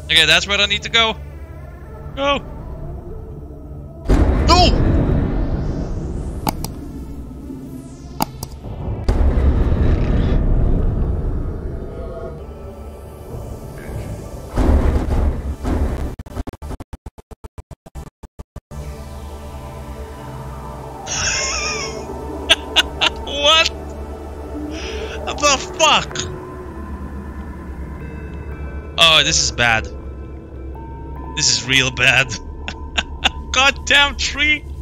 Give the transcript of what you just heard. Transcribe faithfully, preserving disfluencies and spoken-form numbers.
Okay, that's where I need to go. Go. No! What? What the fuck? Oh, this is bad. This is real bad. Goddamn tree!